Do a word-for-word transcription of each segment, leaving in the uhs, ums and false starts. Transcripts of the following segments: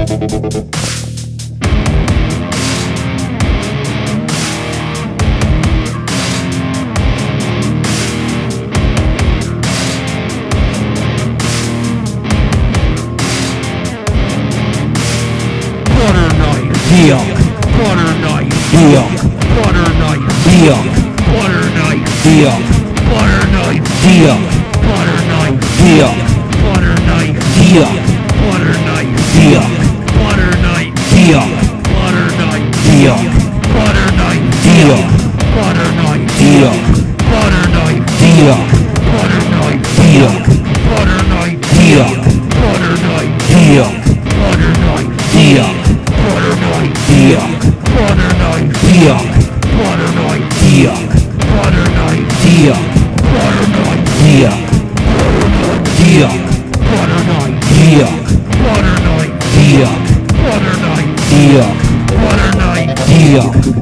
Deal, butter knife, deal, butter knife, deal, butter knife, deal, butter knife, deal, butter knife, deal, butter knife, deal, butter knife, deal, butter knife, deal, butter knife, deal, butter knife, deal, butter knife, deal, butter knife, deal, butter knife, deal, butter knife, deal, butter knife, deal, butter knife, deal. Butter knife, deal. Butter knife, deal. Butter knife, deal. Butter knife, deal. Butter knife, deal. Butter knife, deal. Butter knife, deal. Butter knife, deal. Butter knife, deal.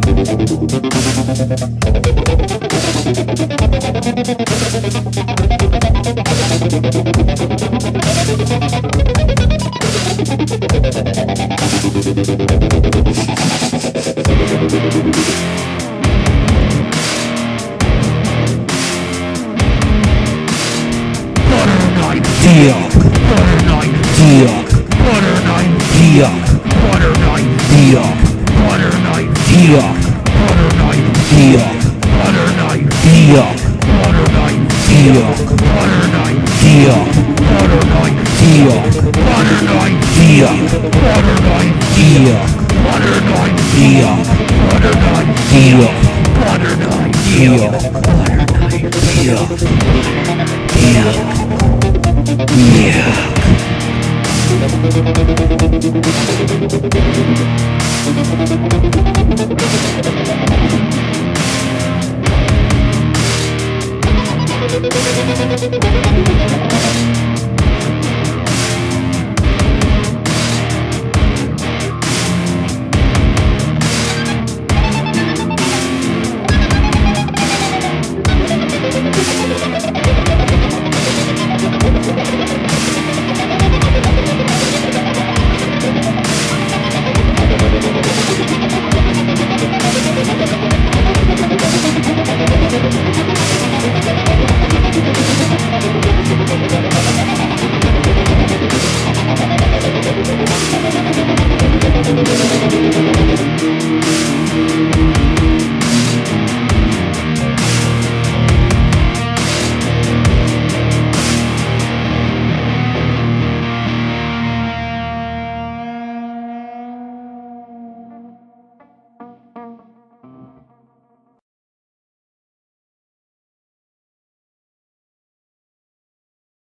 Deal, butter knife, deal, butter knife, deal, butter knife, deal, butter knife, deal, butter knife, deal, butter knife, deal, butter knife, deal, butter knife, deal, butter knife, deal, butter knife, deal, butter knife, deal, butter knife, deal, butter knife, deal, butter knife, deal, butter knife, deal, deal. Yeah.